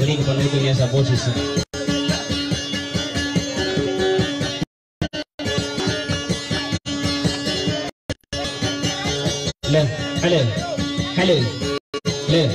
beri penutupnya sa posisi. Le, halo, halo, le.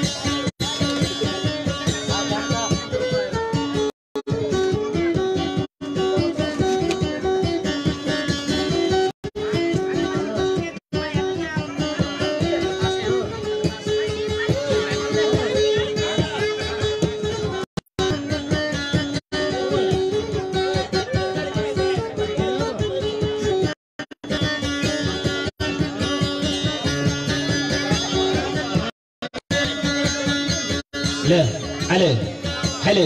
Le, halo, halo.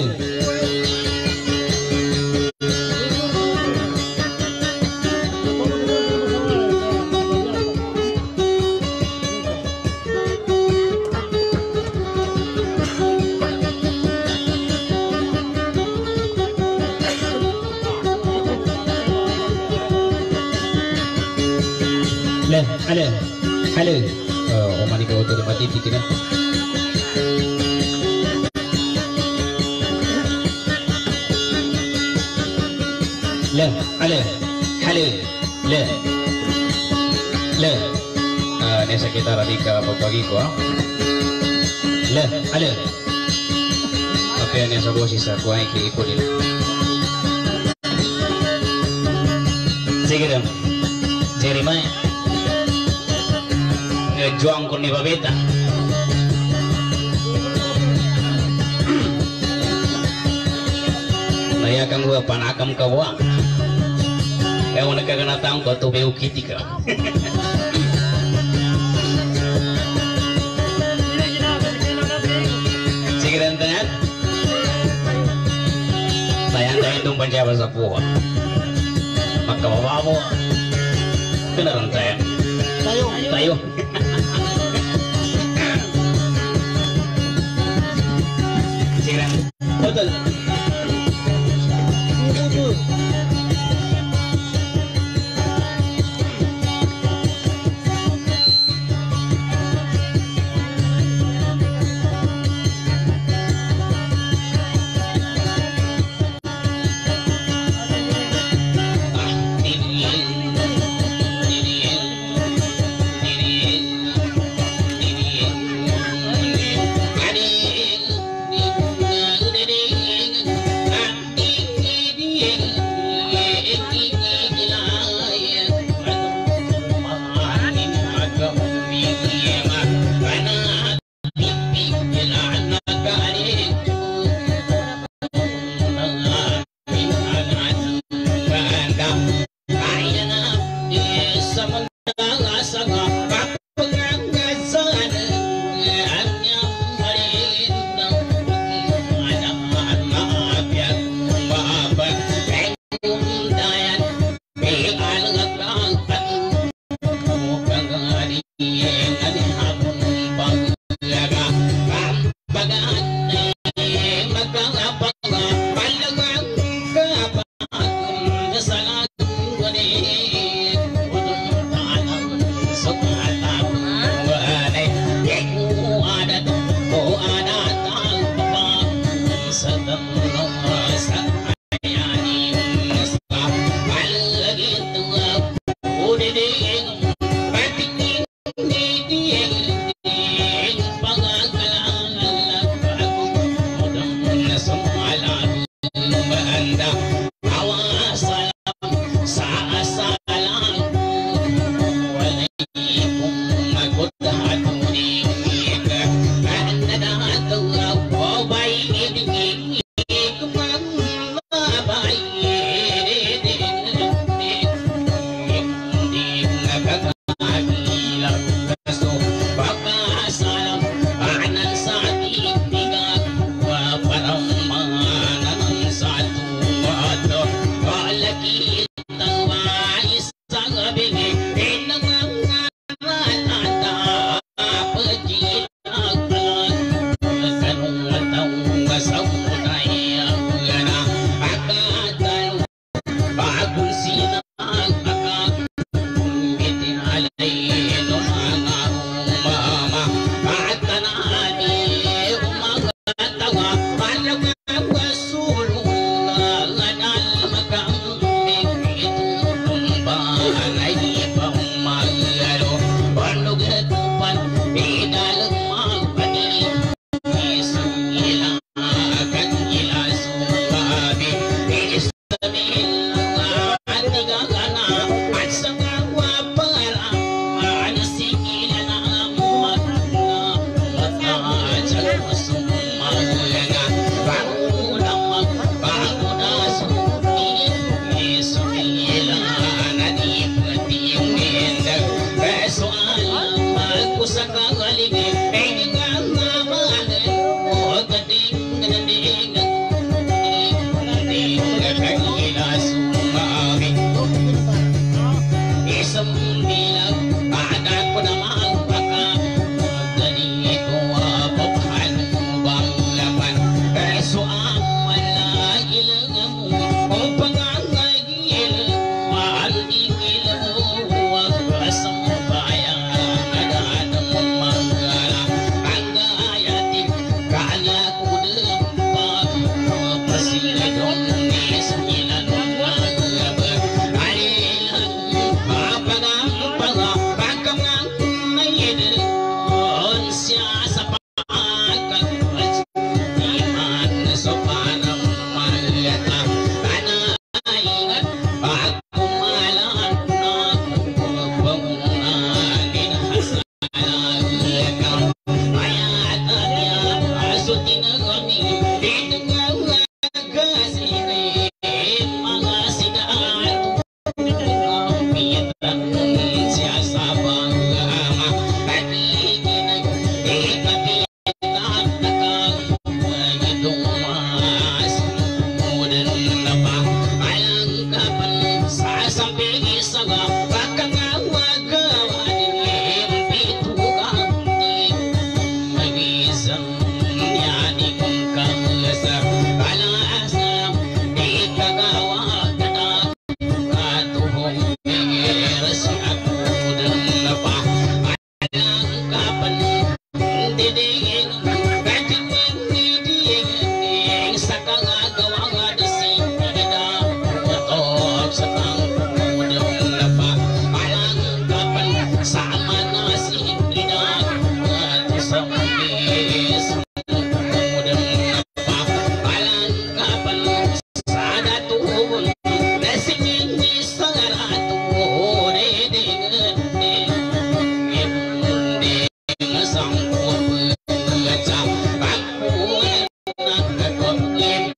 Le, halo, halo. Oh, mani kau tu mati fikirnya. Le, halo, halo, le, le. Ini sekitar Radika pagi ko. Le, halo. Apa yang saya bawa sisa kuai ke ikutin. Sige dong, Jeremiah. Juang ko ni babeta. Naya kang gua panakam kawa. Kau nak kena tahu kau tu beu kitika. Sekian tangan. Sayang tu penjaba sapuah. Maka bawamu kena rantai. Tayo. Sekian. Betul.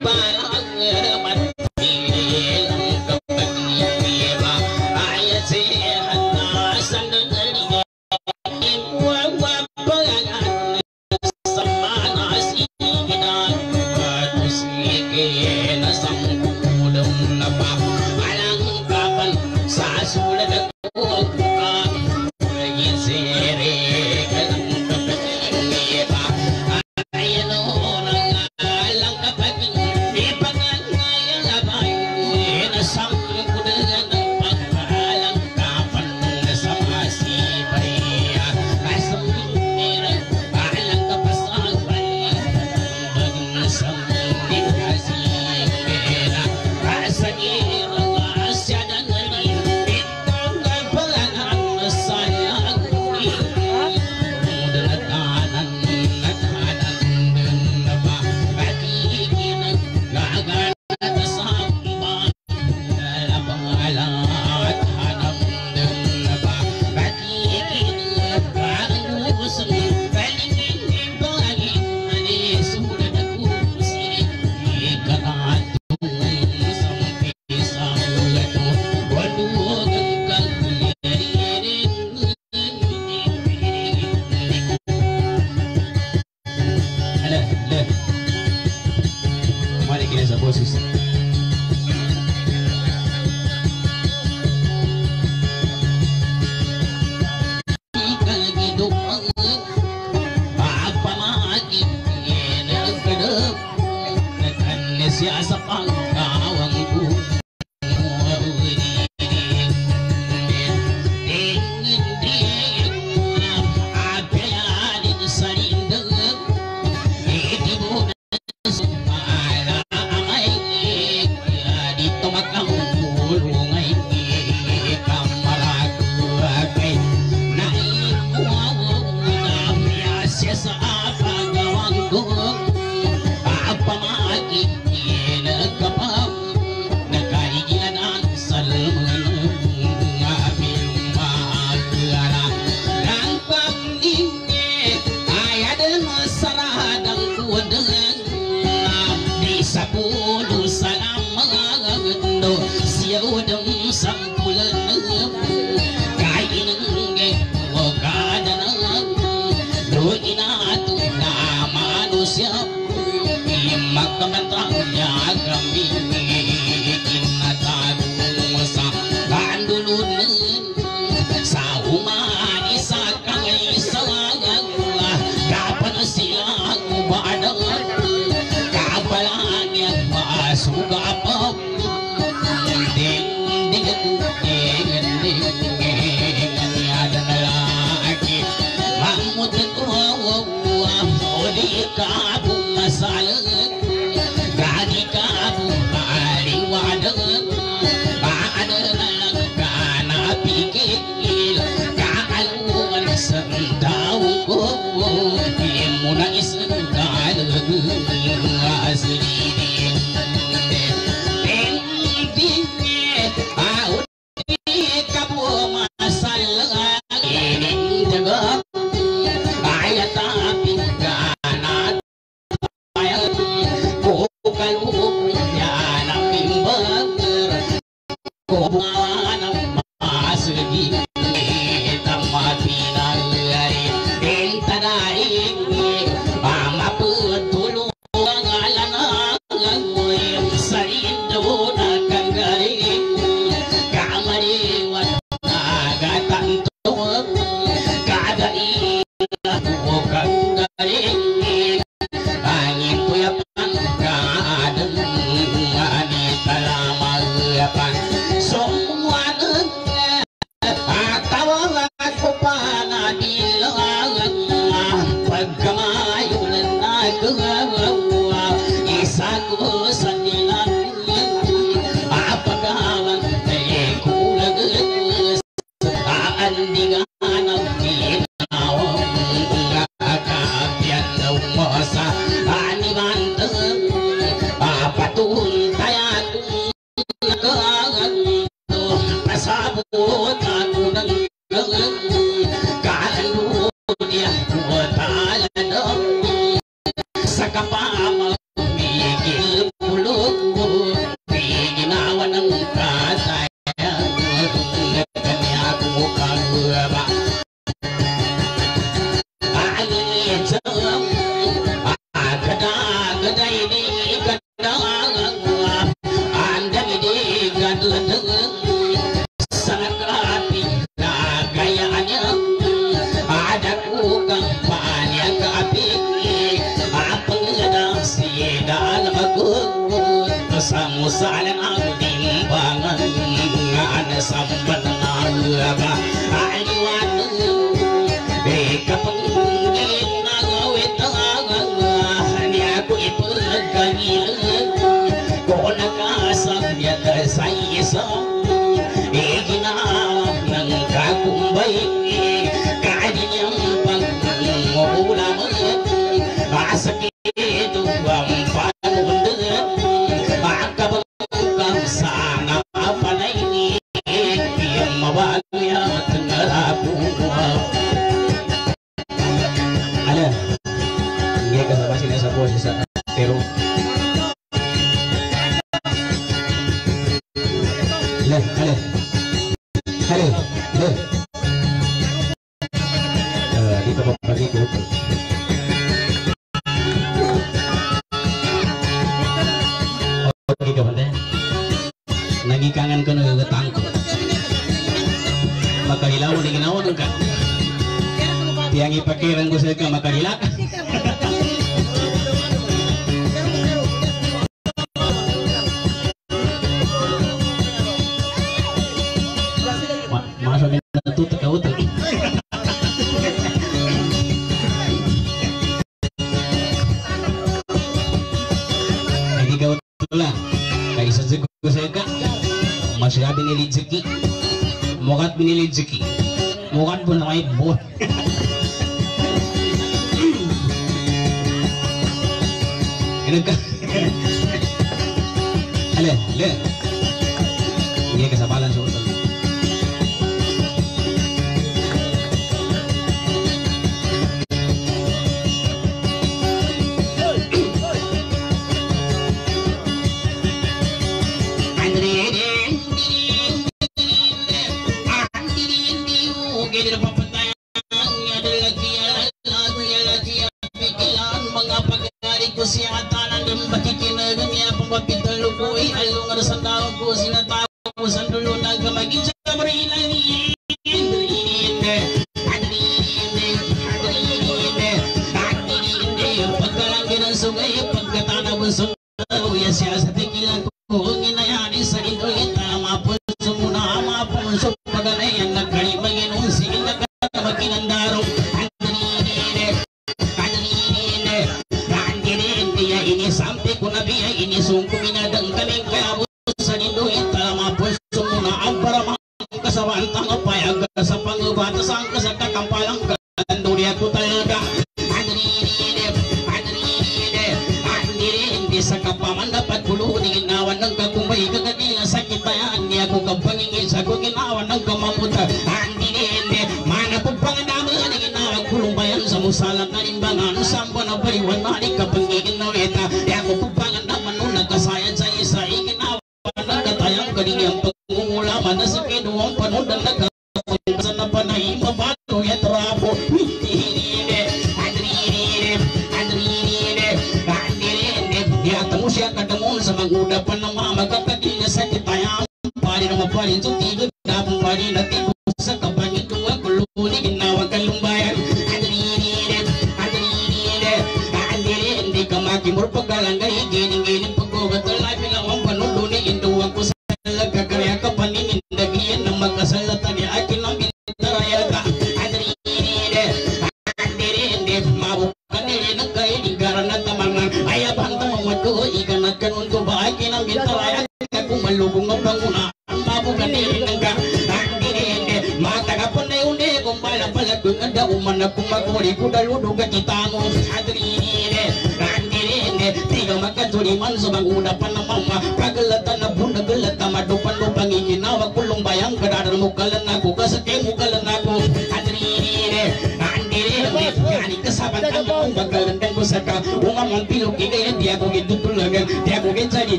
Sa kapamamigil Lagi kangen ko nagagatang ko. Makahilaw na ginawa nung ka. Tiyang ipakiran ko sa ka makahila ka. Masuk na tutok ka utang. Lagi ka utang lang. Kaisa sa ko sa ka. Masya binili rezeki, mukat binili rezeki, mukat pun naik buah. Ini kan, ale, ini kesabaran soal.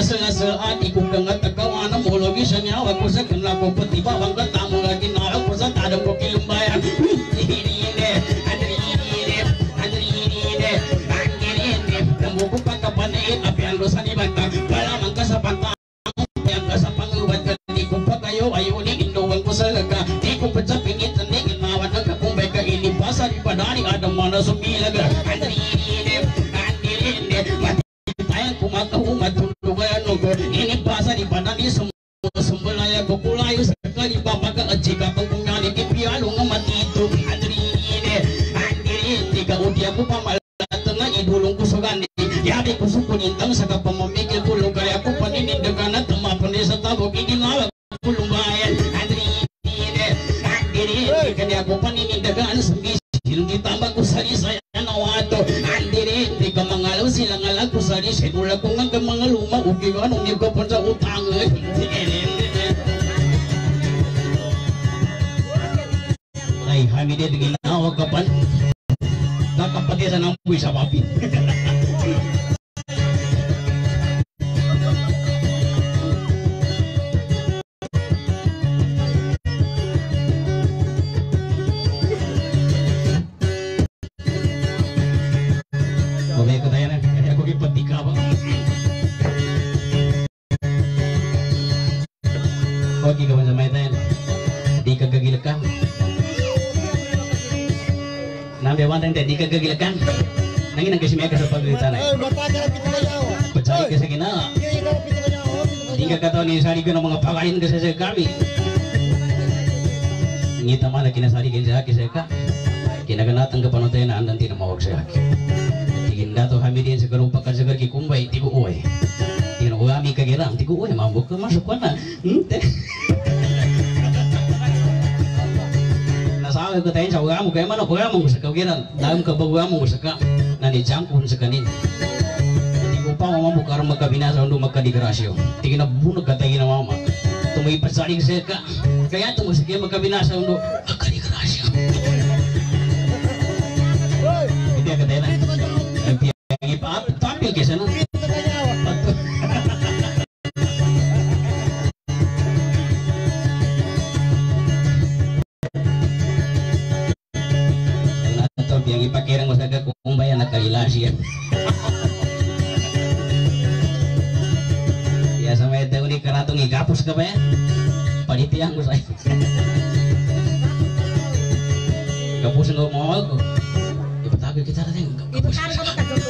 sela-sela di kukang at agawa na mo logi sa nyawa ko sa kanla ko pati bawang katamo lagi na ako sa tadang ko kilumbayan namuko pagkapanait apian lo sa nibanta palamang ka sa pantang apian ka sa pangubat ka di ko pa kayo ayaw ni induwang ko sa laga di ko pa sa pingit na ni ginawan ng kakumbay ka inibasa di padani adam mana sumilaga kumakahumat tulungan ko ini basa di padani sumbalaya ko kulayo sa kali babaga at jika pagkunyali kipialo nga matito andrine ka udia ko pamalata nga idulong ko sa gani yabi ko sukunintang sa kapamamigil kulong kaya ko paninindagan at tumapon sa tabok iginawag kulong bayan andrine kaya ko paninindagan sa bisil ditambag ko sa isaya nawato andire di ka mangalaw sila ngalag ko sa isay mula ko nga mga luma ugi anong niyo ka sa utang ay hamide di ginawa ka pan nakapatisan ang buwi sa papi Oke kawan sama itu di kegagilkan nambe wantan di kegagilkan nangin ang kasimaya ka sa paglitan ay pecari kasi gina di kakataon ni sari ko ng mga pakain kasi sa kami ngita man kinasari kinsa ka kinaganatang kapanotay na andan tinamawag sa akin tigin dato hamidin sa karupakan sa kikumbay tigo uwe kami kagirang tigo uy mabuk ka masuk na nasabi ko tayo sa ugamu kaya man ako ugamu sa kagiran dahil ka bagugamu sa ka nanijangkun sa kanin hindi ko pa mamabuk karang magkabinasa undo magkadigrasyo tigin na bunag ka tayo na mama tumipat sa aling sa ka kaya tumusik magkabinasa undo magkadigrasyo hindi ka tayo na tampil kesa na yang ipakirang masaga kung bayan nakalilasya ya sama itu ini karatong igapos ka ba yan panitiang ko sa'yo gapusin ko mga ko ipatagay kita natin ipatagay ko magkajulong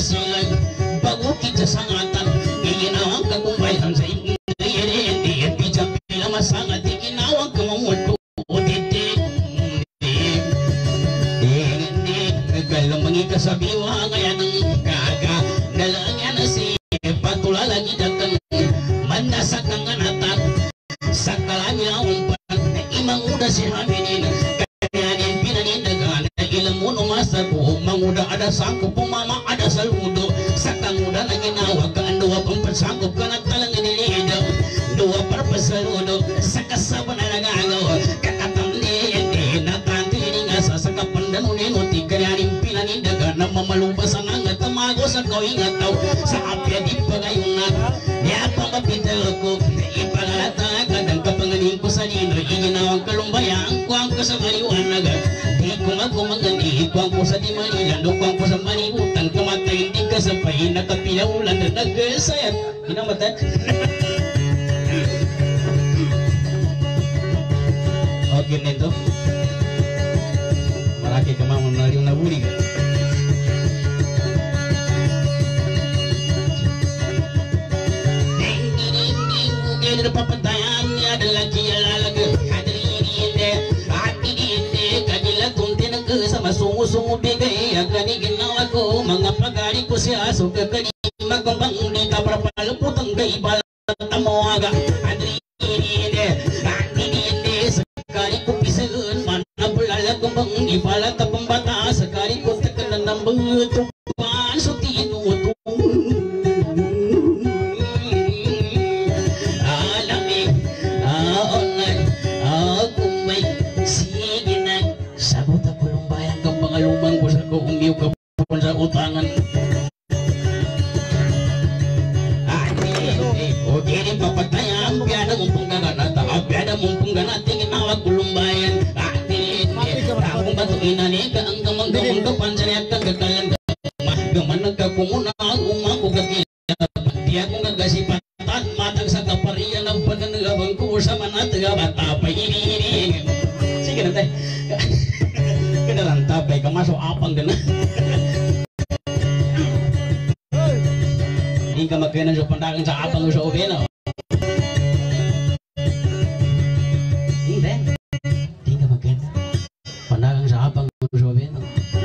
ibarat na sila bago kita sangatan, ginawa ka kung bayan sa ada sanggup pemama ada saludo sakang muda na ginawa ka dua pampasanggup ka na talang nilido dua perpesaludo sakasaban na nagagawa kakatamli na tantini nga sa sakapandan unin uti kanyaring pinanidaga na mamalubasan ang tamago sa kawing ataw sa apya di pagayunag ya pamapitaw ko ipagalata kadang kapanganin ko sa nino iginawang kalumbayang kuwang ko sa maliwanag di ko nga kumagandi kuwang ko sa di manilan kuwang ko sa manibutan kamatay hindi ka sa pahin nakapinaulan na nagkasayat hinamatan okay nito maraki ka mamang na buli ka papatayan niya adalah kialalag hadirin hati ini kadila tuntin ke sama sungu-sungu bigay agani ginawa ko mga pagari ko siya so kakani magkumbang di kaparapaluputang kay balatamoaga hadirin hati ini sekali ko pisahan manabulala kumbang ibalata pembata sekali ko tekanan ng betupan so tinuto lumang ko sa kuumiw ka po sa utangan o kini papatayang biada mumpung ganata biada mumpung ganata ginawag kulumbayan akong batuin na ni ka ang gamang-gamang kapansariat ka kakalan gaman nagkakumuna umako kakila di ako nagasipatat matang sa kaparian ng pananagabang ko sa manataga batapay ini sige na tayo kedaran tapay ka masuk apang gana hindi ka magkainan sa pandagan sa apang sa obeno hindi ka magkainan pandagan sa apang sa obeno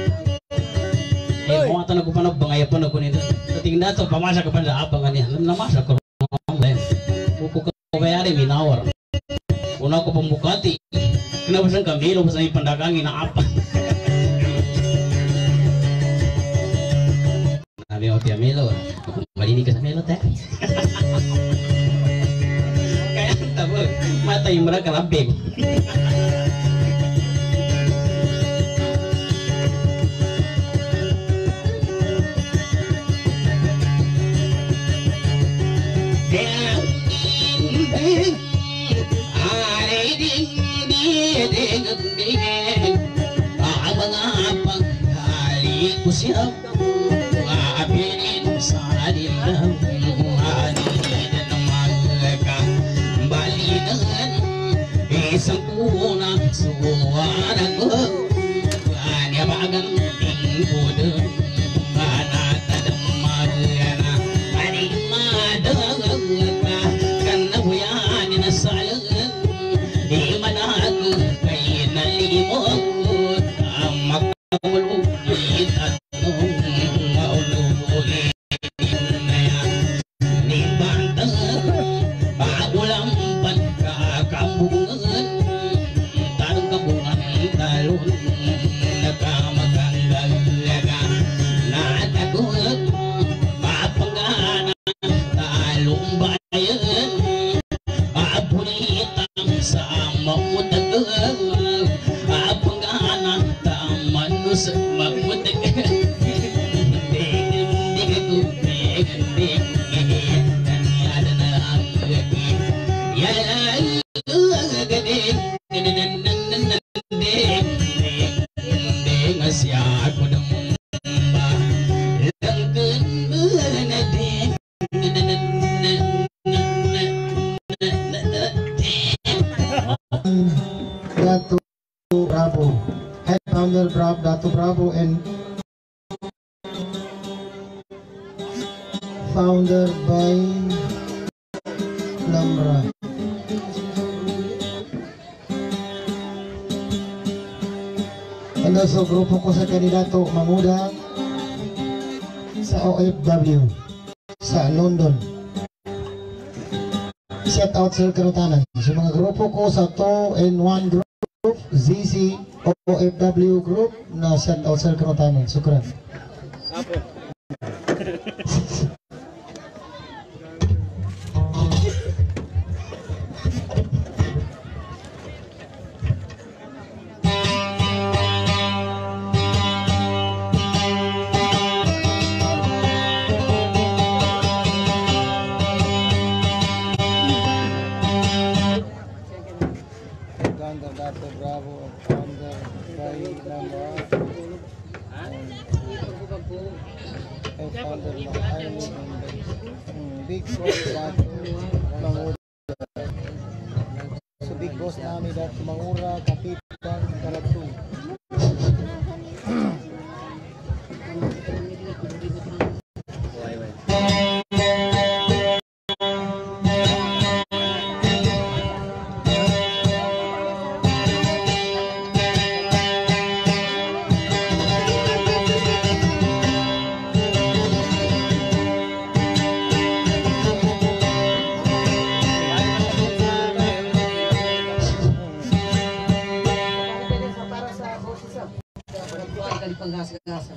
kumatan ako panag bangayapan ako nito sa tingin nato pamasa ka pa sa apang kanya namasa ko buko ka bayari minawar una ko pambukati kinabasan kami lo sa pandagangin na apang Sabi ko kaya Melo, malinig ka sa Melo te. Kaya tabo, mata yung mara kalabig. Abang-abang hali ko siya apirin sa adilang adilan ng mga balikan isang kuna suwanan ko anyabagang tingkudo anatan magana animadagang ka kanabuyan na salang di manago kay nalimot ang magkamulog itan Dato Bravo and founder by Lamra. And also grupo ko sa kandidato Mamuda sa OFW sa London. Shout out sa Kanutanan. So mga grupo ko sa 2-in-1 group, ZC OFW group na shout out sa Kanutanan. Sukran. Big boss Mangura. So big boss namin dat Mangura, Kapitan, Karatu. Panggas-gasa.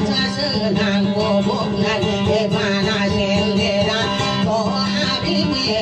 Hãy subscribe cho kênh Ghiền Mì Gõ để không bỏ lỡ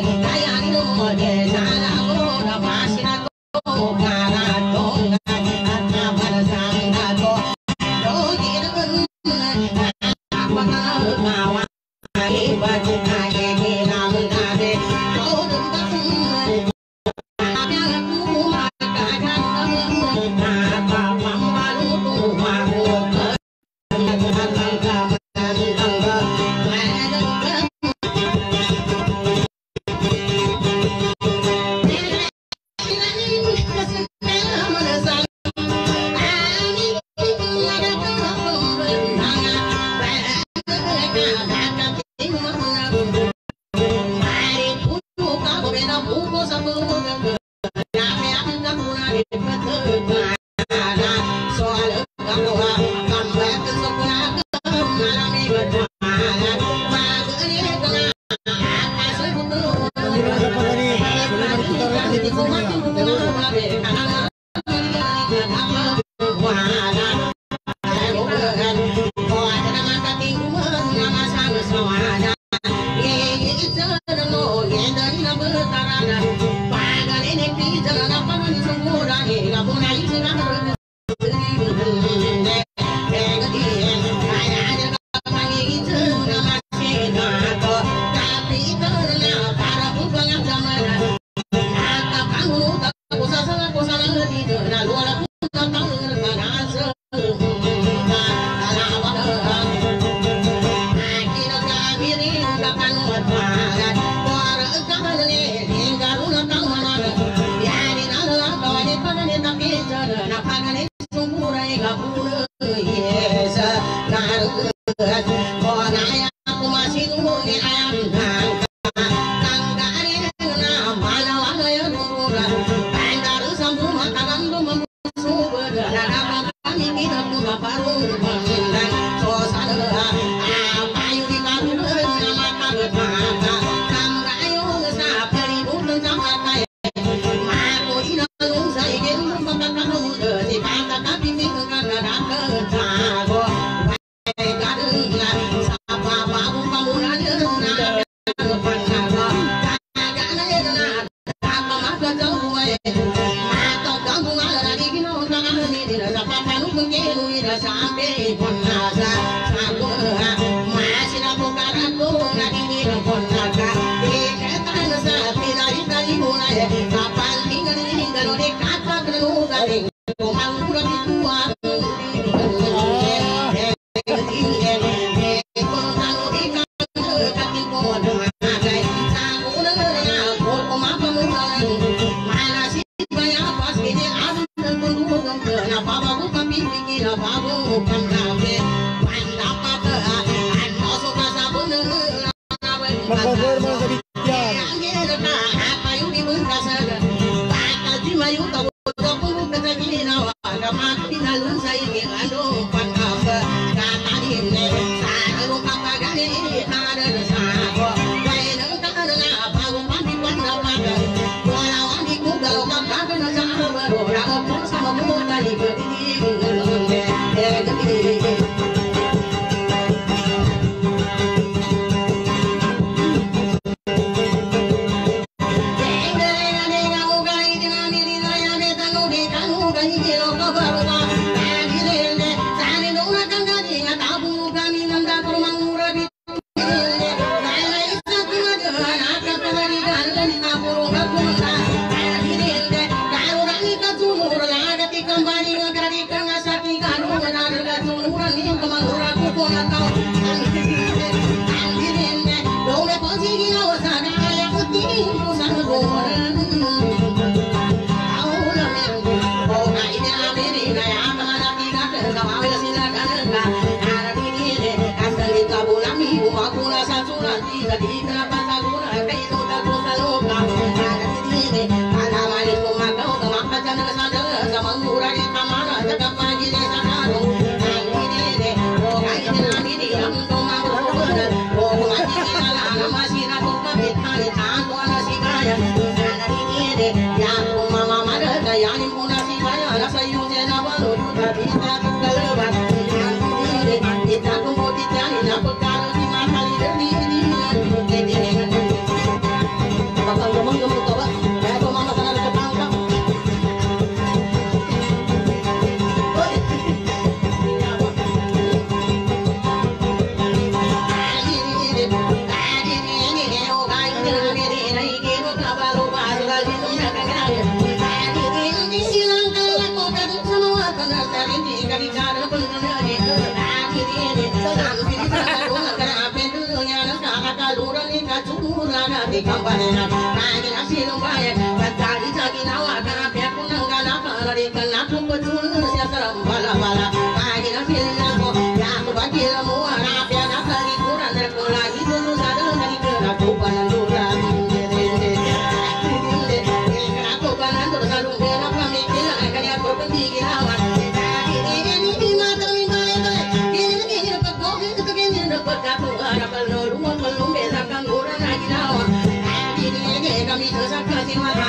Kami terus akan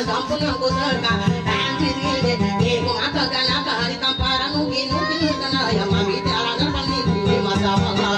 sampun aku seka anjir iku matakan akari tamparan nugi kana ya mami ala ngarpan ni masa mangga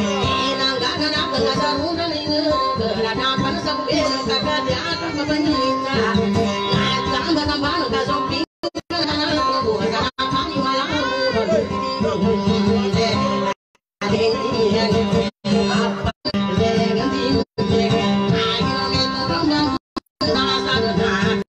Kakak di atas